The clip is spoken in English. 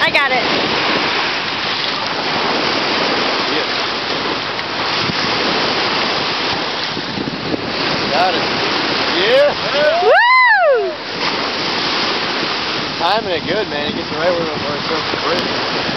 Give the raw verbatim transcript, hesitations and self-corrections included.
I got it. Got it. Yeah. Woo! Timing it good, man. He gets it right where, where it's supposed to bridge.